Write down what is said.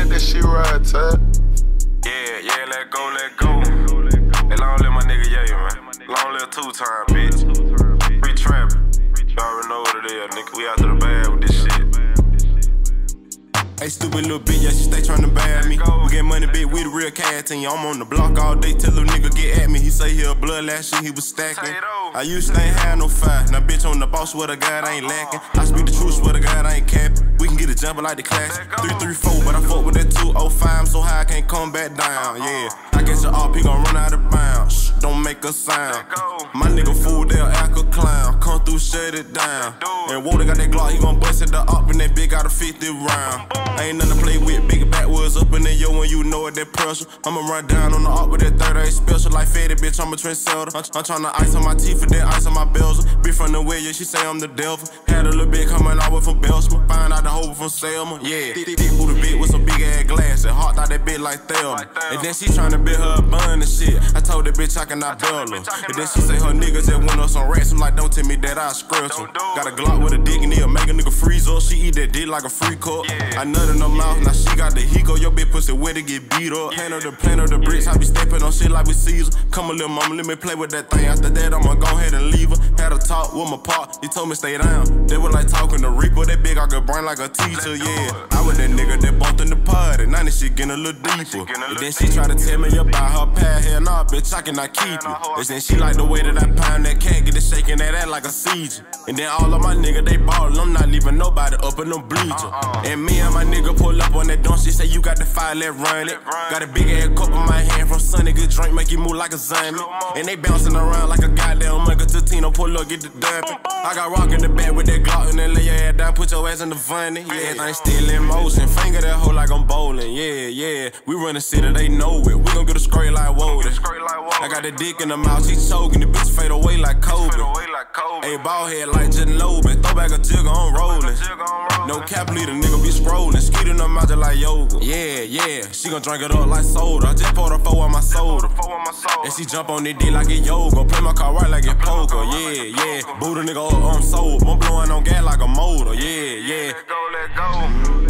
that shit right, Ted. Yeah, let go. Hey, long live my nigga, yeah, man. Long live 2 time, bitch. Free trapping. You already know what it is, nigga. We out to the bag with this shit. Hey, stupid little bitch, yeah, she stay tryna bag me. We get money, bitch, we the real cat team. I'm on the block all day till little nigga get at me. He say he a blood last shit, he was stacking. I used to ain't have no fight. Now, bitch, on the boss, swear to God, I ain't lacking. I speak the truth, swear to God, I ain't capping. We can get a jumper like the classic. 334, but I fuck with that 205. I'm so high, I can't come back down, yeah. I guess your RP gon' run out of bounds. Shh, don't make a sound. My nigga fool, they'll act a clown. Come through, shut it down. And Walter got that Glock, he gon' bust it up, and that bitch got a 50 round. Ain't nothing to play with, big backwoods up in there, yo, when you know it, that pressure. I'ma run down on the up with that 38 special, like Fetty, bitch, I'm a trendsetter. I'm tryna ice on my teeth and then ice on my bells. Bitch from the way, yeah, she say I'm the devil. Had a little bit coming out with from Belsma, find out the hoe from Selma, yeah. Thick booty bitch with some big ass glasses, heart out that bitch like Thelma. And then she tryna build her a bun and shit. I told that bitch I cannot bail her. And then she say her niggas just went up some rats. I'm like, don't tell me that I scratch him. Got a Glock with a dick and he'll make a nigga freeze up. She eat that dick like a free cup. I nut in her mouth, now she got the Hico. Your bitch pussy wet to get beat up. Hand her the bricks, I be stepping on shit like we Caesar. Come a little mama, let me play with that thing. After that, I'ma go ahead and leave her. Had a talk with my pop, he told me stay down. They was like talking to Reaper, that big I could brain like a teacher, yeah. I was that nigga that bumped in the party, now this shit getting a little deeper. And then she try to tell me about her past, hell nah, bitch, I cannot keep it. And then she like the way that I pound that cat, get it shaking that ass like a seizure. And then all of my niggas, they ballin', I'm not leaving nobody up in them bleachers. And me and my nigga pull up on that dump, she say you got the fire, let run it. Got a big ass cup in my hand from Sunny, good drink, make you move like a zombie. And they bouncing around like a goddamn Michael Tino, pull up, get the dumping. I got rock in the back with that Glock and then lay your ass down, put your ass in the funny. Yeah, everything still in motion, finger that hoe like I'm bowling. Yeah, we run the city, they know it. We gon' get a straight like Woden. I got that dick in the mouth, she choking, the bitch fade away like Kobe. Hey, ball head like Ginobili, throw back a jigger, I'm rolling. No cap leader, nigga be scrolling, skeeting them out just like yoga. Yeah, she gon' drink it up like soda. I just poured a 4 on my soda. And she jump on the D like it yoga, play my car right like it poker. Yeah, boot a nigga up, I'm sober. I'm blowing on gas like a motor. Yeah. Let go.